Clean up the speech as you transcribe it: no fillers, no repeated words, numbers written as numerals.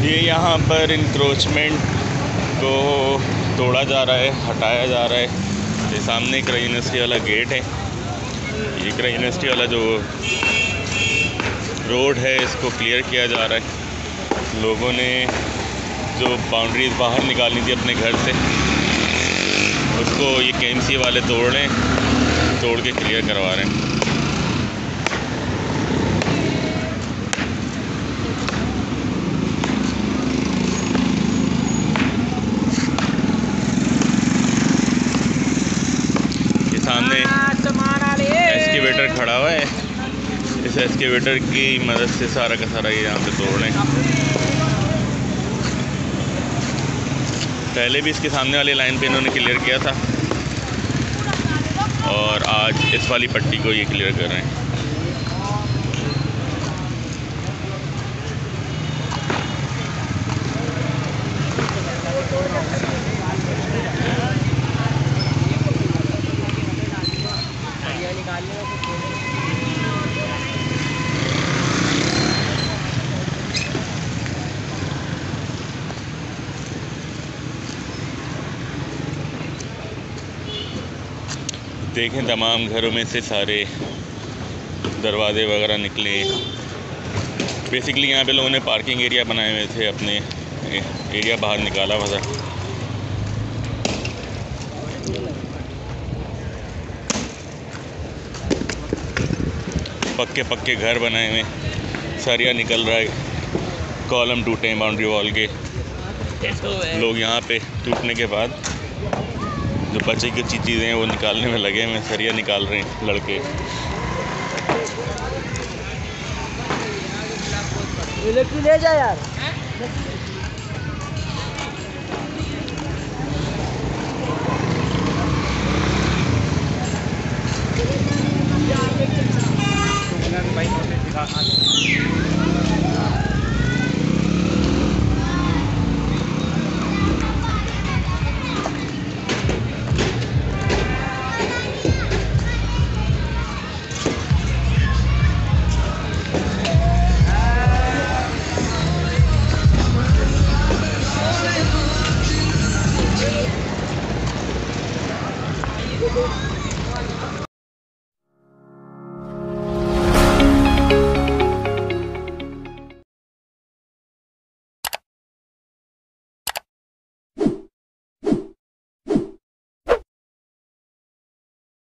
ये यहाँ पर इंक्रोचमेंट को तोड़ा जा रहा है, हटाया जा रहा है। ये सामने क्रई यूनिवर्सिटी वाला गेट है। ये क्रई यूनिवर्सिटी वाला जो रोड है इसको क्लियर किया जा रहा है। लोगों ने जो बाउंड्रीज बाहर निकालनी थी अपने घर से, उसको ये केएमसी वाले तोड़ के क्लियर करवा रहे हैं। सामने एक्सकेवेटर खड़ा हुआ है। इस एक्सकेवेटर की मदद से सारा का सारा ये यहाँ पे तोड़ रहे हैं। पहले भी इसके सामने वाली लाइन पे इन्होंने क्लियर किया था और आज इस वाली पट्टी को ये क्लियर कर रहे हैं। देखें तमाम घरों में से सारे दरवाजे वगैरह निकले। बेसिकली यहाँ पे लोगों ने पार्किंग एरिया बनाए हुए थे, अपने एरिया बाहर निकाला हुआ था। पक्के घर बनाए हुए, सरिया निकल रहा है, कॉलम टूटे हैं बाउंड्री वॉल के। लोग यहाँ पे टूटने के बाद जो बचे की चीज़ें हैं वो निकालने में लगे हैं। सरिया निकाल रहे हैं लड़के। ले जा यार। भाई